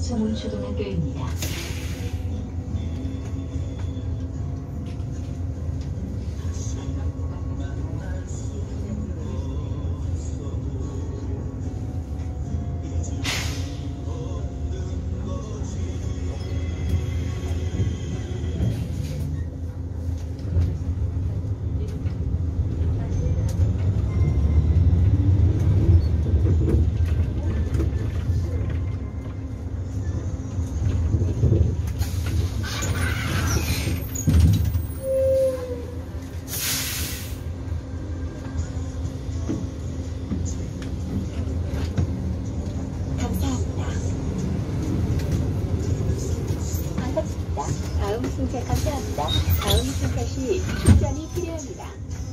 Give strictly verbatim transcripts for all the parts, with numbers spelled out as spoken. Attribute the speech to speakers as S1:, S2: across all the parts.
S1: 정훈초등학교입니다.
S2: 다음 승차 감사합니다. 다음 승차 시 충전이 필요합니다.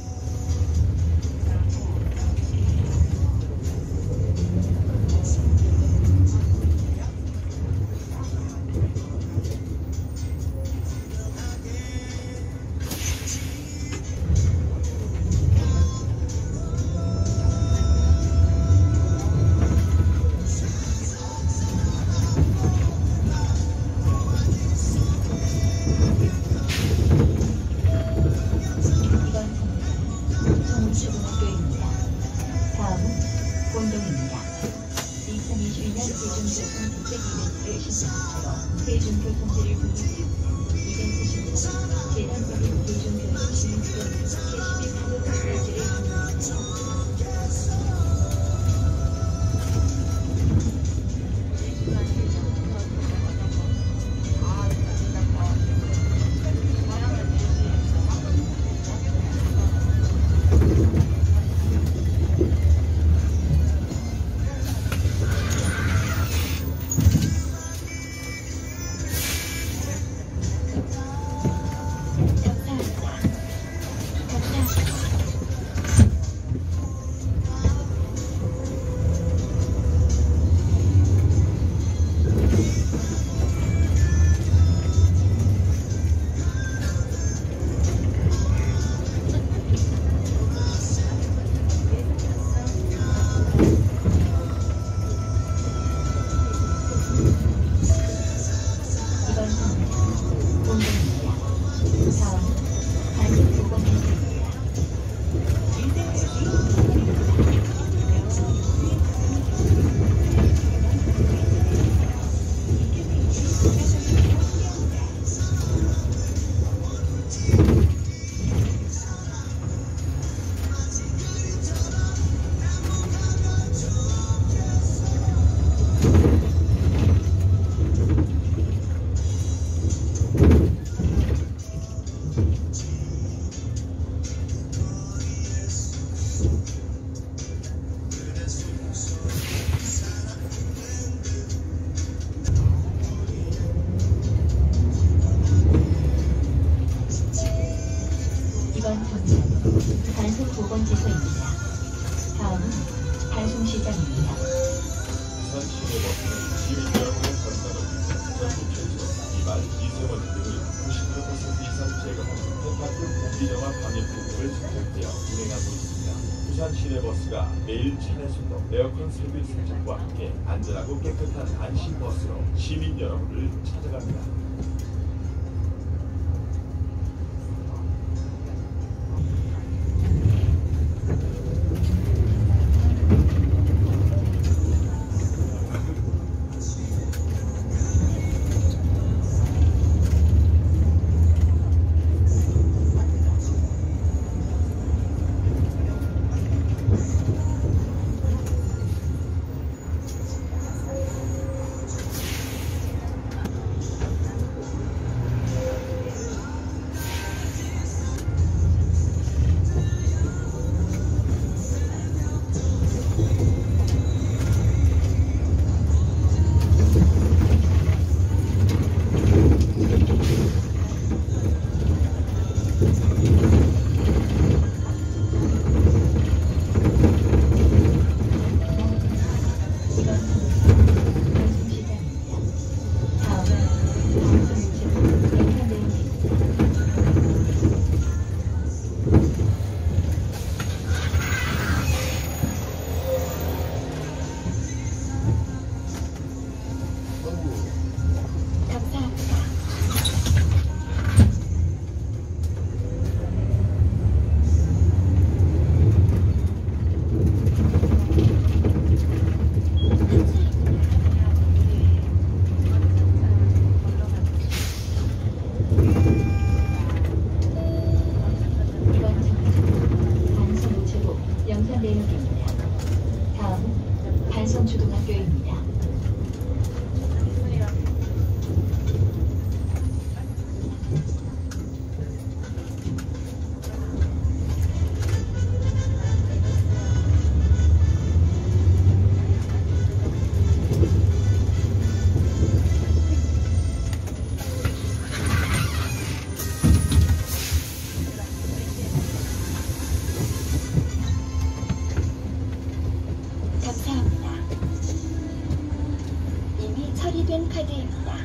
S1: 대중교통제를 분리되고 이벤트 신청, 재단적인 대중교통 시민권, 캐시백 카드 발급제를 분리됩니다. 이번 정차는 단속 보건지소입니다. 다음은 달송시장입니다.
S3: 부산 시내버스는 시민 여러분의 건강을 위해 전국에서 이만 미세먼지 등을 구십오 퍼센트 이상 제거하는 펜타클 공기정화 방역 기능을 장착되어 운행하고 있습니다. 부산 시내버스가 매일 차내소도 에어컨 서비스 장착과 함께 안전하고 깨끗한 안심버스로 시민 여러분을 찾아갑니다.
S2: 감사합니다.
S1: 이번 정류장은 반성 우체국 영산대역입니다. 다음 반성초등학교입니다.
S2: 감사합니다. 이미 처리된 카드입니다.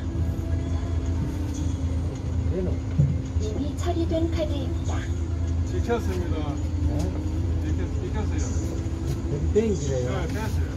S2: 이미 처리된 카드입니다.
S4: 찍혔습니다. 찍혔, 찍혔어요.
S5: 땡기래요.
S4: 네, 됐어요.